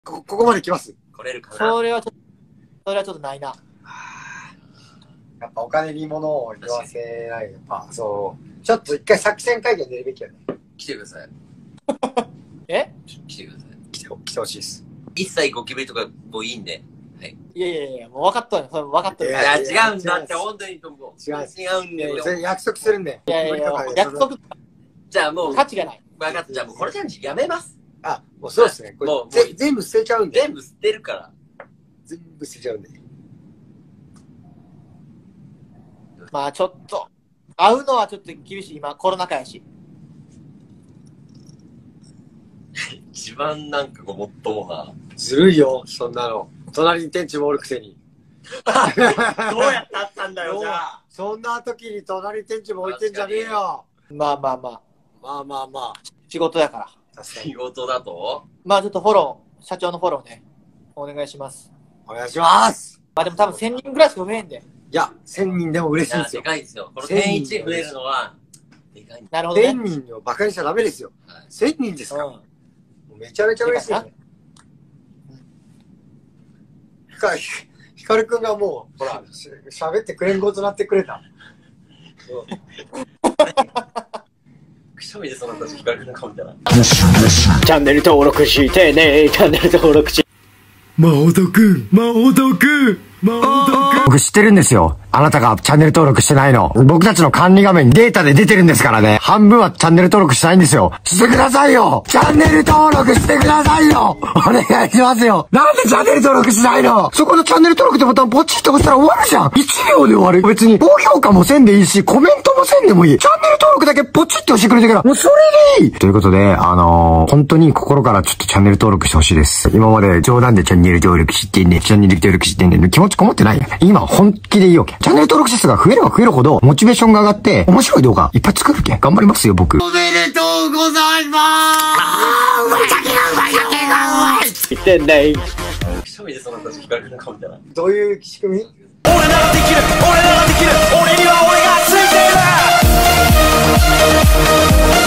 ここまで来ます。 来れるかな。 それはちょっとないな。 やっぱお金に物を言わせない。やっぱそう。ちょっと一回作戦会議出るべきよね。 来てください。 え？ 来てください。 来てほしいです。 一切ゴキブリとかもういいんで。はい。 いや、もう分かっとるよ。それ分かっとる。 いや、違うんだって、本当にと思う。 違うんだよ。 それ約束するんで。 いや、約束、 じゃあもう、 価値がない。 分かった。じゃあもうこれチャレンジやめます。 あ、もうそうですね。 もう全部捨てちゃうんで。 全部捨てるから。 全部捨てちゃうんで。 まあちょっと、会うのはちょっと厳しい。今、コロナ禍やし。 一番なんかごもっともな。 ずるいよ、そんなの。隣に店長もおるくせに。 どうやってあったんだよ、じゃあ。 そんな時に隣に店長も置いてんじゃねえよ。 まあ。 まあ。 仕事やから。 仕事だとまあちょっとフォロー、社長のフォローね、お願いします。 お願いします。 まあでも多分1000人ぐらいしか増えんで。 いや、1000人でも嬉しいんですよ。 でかいですよ。この1000人増えるのは、でかいんだ。 なるほどね。 1000人をバカにしちゃダメですよ。1000人ですから。めちゃめちゃ嬉しいね。ヒカルくんがもう、ほら、喋ってくれんごとなってくれた。 くしゃみでその私、ヒカルくんの顔見たら。 チャンネル登録してね、チャンネル登録して。 僕知ってるんですよ。あなたがチャンネル登録してないの。僕たちの管理画面にデータで出てるんですからね。半分はチャンネル登録してないんですよ。してくださいよ。チャンネル登録してくださいよ。お願いしますよ。なんでチャンネル登録しないの？そこのチャンネル登録ってボタンポチッと押したら終わるじゃん。1秒で終わる。別に高評価もせんでいいし、コメントもせんでもいい。チャンネル登録だけポチッと押してくれてから、もうそれでいい。ということで、本当に心からちょっとチャンネル登録してほしいです。今まで冗談でチャンネル登録してんね、チャンネル登録してんね、気持ちこもってないよね。今本気でいいよけ。チャンネル登録者数が増えれば増えるほど、モチベーションが上がって、面白い動画いっぱい作るけん。頑張りますよ、僕。 おめでとうございまーす。うまい酒がうまい酒がうまい。 言ってんね。 くしゃみでその私、ヒカルくんの顔見たら。 どういう仕組み？ 俺ならできる、俺には俺がついている。